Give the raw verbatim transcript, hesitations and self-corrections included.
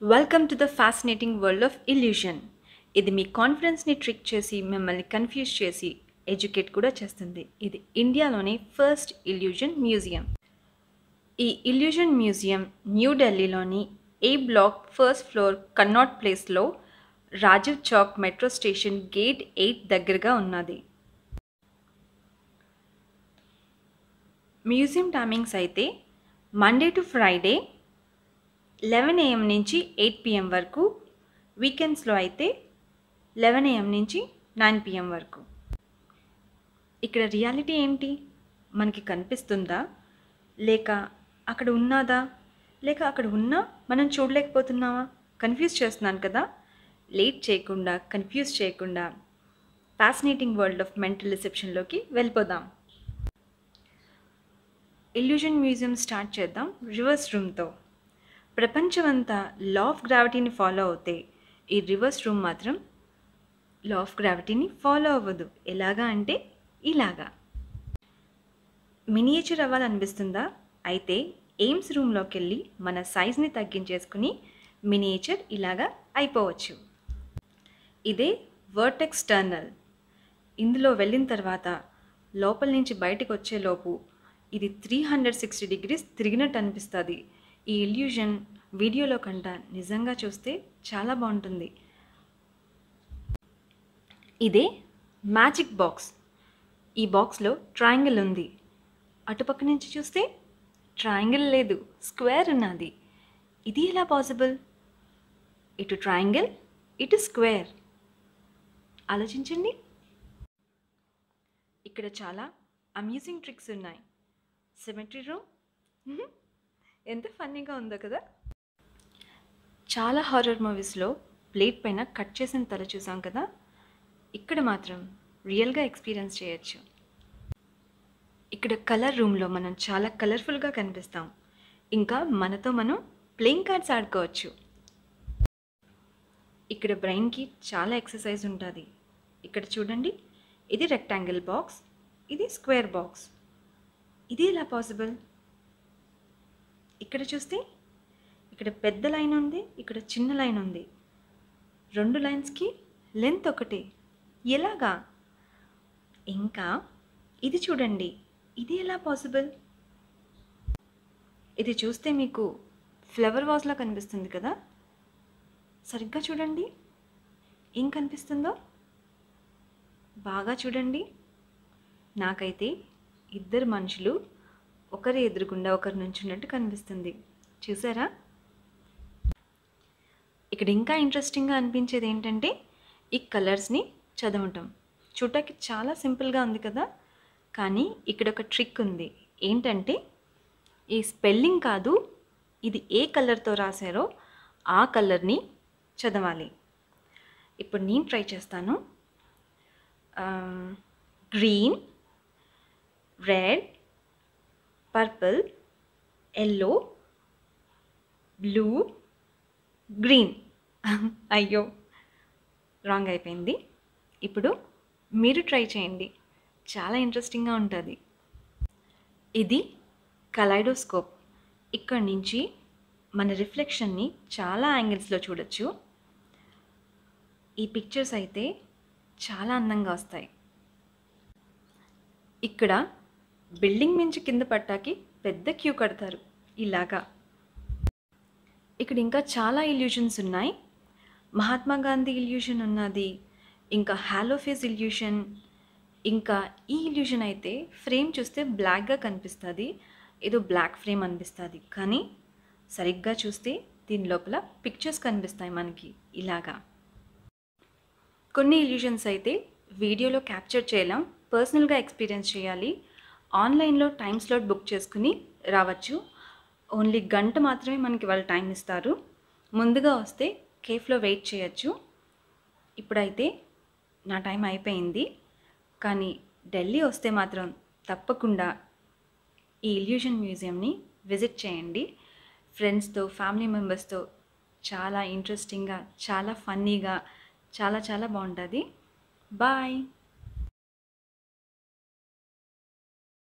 Welcome to the fascinating world of illusion. ఇది మీ కాన్ఫిడెన్స్ని trick చేసి మిమ్మల్ని కన్ఫ్యూజ్ చేసి ఎడ్యుకేట్ కూడా చేస్తుంది. ఇది ఇండియాలోని ఫస్ట్ ఇల్యూషన్ మ్యూజియం. ఈ ఇల్యూషన్ మ్యూజియం న్యూఢిల్లీలోని A block first floor Connaught ప్లేస్లో Rajiv Chowk metro station gate eight దగ్గరగా ఉన్నది. మ్యూజియం టైమింగ్స్ అయితే Monday to Friday eleven AM నుంచి ఎయిట్ పిఎం వరకు, వీకెండ్స్లో అయితే లెవెన్ ఏఎం నుంచి నైన్ పిఎం వరకు. ఇక్కడ రియాలిటీ ఏంటి? మనకి కనిపిస్తుందా, లేక అక్కడ ఉన్నదా, లేక అక్కడ ఉన్నా మనం చూడలేకపోతున్నావా? కన్ఫ్యూజ్ చేస్తున్నాను కదా. లేట్ చేయకుండా, కన్ఫ్యూజ్ చేయకుండా ఫ్యాసినేటింగ్ వరల్డ్ ఆఫ్ మెంటల్ రిసెప్షన్లోకి వెళ్ళిపోదాం. ఇల్యూషన్ మ్యూజియం స్టార్ట్ చేద్దాం రివర్స్ రూమ్తో. ప్రపంచమంతా లా ఆఫ్ గ్రావిటీని ఫాలో అవుతే ఈ రివర్స్ రూమ్ మాత్రం లా ఆఫ్ గ్రావిటీని ఫాలో అవ్వదు. ఎలాగా అంటే ఇలాగా. మినియేచర్ అవ్వాలనిపిస్తుందా? అయితే ఎయిమ్స్ రూమ్లోకి వెళ్ళి మన సైజ్ని తగ్గించేసుకుని మినియేచర్ ఇలాగా అయిపోవచ్చు. ఇదే వర్టెక్స్ టర్నల్. ఇందులో వెళ్ళిన తర్వాత లోపల నుంచి బయటకు వచ్చేలోపు ఇది త్రీ హండ్రెడ్ సిక్స్టీ డిగ్రీస్ తిరిగినట్టు అనిపిస్తుంది. ఈ ఇల్యూషన్ వీడియోలో కంట నిజంగా చూస్తే చాలా బాగుంటుంది. ఇదే మ్యాజిక్ బాక్స్. ఈ బాక్స్లో ట్రయాంగిల్ ఉంది. అటుపక్క నుంచి చూస్తే ట్రయాంగిల్ లేదు, స్క్వేర్ ఉన్నది. ఇది ఎలా పాసిబుల్? ఇటు ట్రయాంగిల్, ఇటు స్క్వేర్. ఆలోచించండి. ఇక్కడ చాలా అమ్యూజింగ్ ట్రిక్స్ ఉన్నాయి. సిమెట్రీ రూమ్ ఎంత ఫన్నీగా ఉందో కదా. చాలా హారర్ మూవీస్లో ప్లేట్ పైన కట్ చేసిన తల చూసాం కదా. ఇక్కడ మాత్రం రియల్గా ఎక్స్పీరియన్స్ చేయొచ్చు. ఇక్కడ కలర్ రూమ్లో మనం చాలా కలర్ఫుల్గా కనిపిస్తాం. ఇంకా మనతో మనం ప్లేయింగ్ కార్డ్స్ ఆడుకోవచ్చు. ఇక్కడ బ్రెయిన్కి చాలా ఎక్సర్సైజ్ ఉంటుంది. ఇక్కడ చూడండి, ఇది రెక్టాంగిల్ బాక్స్, ఇది స్క్వేర్ బాక్స్. ఇది ఎలా పాసిబుల్? ఇక్కడ చూస్తే ఇక్కడ పెద్ద లైన్ ఉంది, ఇక్కడ చిన్న లైన్ ఉంది. రెండు లైన్స్కి లెంత్ ఒకటే. ఎలాగా? ఇంకా ఇది చూడండి, ఇది ఎలా పాసిబుల్? ఇది చూస్తే మీకు ఫ్లవర్ వాజ్లా కనిపిస్తుంది కదా. సరిగ్గా చూడండి, ఏం కనిపిస్తుందో బాగా చూడండి. నాకైతే ఇద్దరు మనుషులు ఒకరి ఎదురుగుండా ఒకరి నుంచున్నట్టు కనిపిస్తుంది. చూసారా? ఇక్కడ ఇంకా ఇంట్రెస్టింగ్గా అనిపించేది ఏంటంటే ఈ కలర్స్ని చదవటం. చూడటానికి చాలా సింపుల్గా ఉంది కదా, కానీ ఇక్కడ ఒక ట్రిక్ ఉంది. ఏంటంటే ఈ స్పెల్లింగ్ కాదు, ఇది ఏ కలర్తో రాశారో ఆ కలర్ని చదవాలి. ఇప్పుడు నేను ట్రై చేస్తాను. Green, red, purple, yellow, blue, green. అయ్యో, రాంగ్ అయిపోయింది. ఇప్పుడు మీరు ట్రై చేయండి, చాలా ఇంట్రెస్టింగ్గా ఉంటుంది. ఇది కలైడోస్కోప్. ఇక్కడ నుంచి మన రిఫ్లెక్షన్ని చాలా యాంగిల్స్లో చూడొచ్చు. ఈ పిక్చర్స్ అయితే చాలా అందంగా వస్తాయి. ఇక్కడ బిల్డింగ్ నుంచి కింద పట్టాకి పెద్ద క్యూ కడతారు ఇలాగా. ఇక్కడ ఇంకా చాలా ఇల్యూషన్స్ ఉన్నాయి. మహాత్మా గాంధీ ఇల్యూషన్ ఉన్నది, ఇంకా హాలోఫేస్ ఇల్యూషన్. ఇంకా ఈ ఇల్యూషన్ అయితే ఫ్రేమ్ చూస్తే బ్లాక్గా కనిపిస్తుంది, ఏదో బ్లాక్ ఫ్రేమ్ అనిపిస్తుంది. కానీ సరిగ్గా చూస్తే దీని లోపల పిక్చర్స్ కనిపిస్తాయి మనకి ఇలాగా. కొన్ని ఇల్యూషన్స్ అయితే వీడియోలో క్యాప్చర్ చేయలేం, పర్సనల్గా ఎక్స్పీరియన్స్ చేయాలి. ఆన్లైన్లో టైం స్లాట్ బుక్ చేసుకుని రావచ్చు. ఓన్లీ గంట మాత్రమే మనకి వాళ్ళు టైం ఇస్తారు. ముందుగా వస్తే కేఫ్లో వెయిట్ చేయొచ్చు. ఇప్పుడైతే నా టైం అయిపోయింది, కానీ ఢిల్లీ వస్తే మాత్రం తప్పకుండా ఈ ఇల్యూషన్ మ్యూజియంని విజిట్ చేయండి. ఫ్రెండ్స్తో, ఫ్యామిలీ మెంబర్స్తో చాలా ఇంట్రెస్టింగ్గా, చాలా ఫన్నీగా, చాలా చాలా బాగుంటుంది. బాయ్.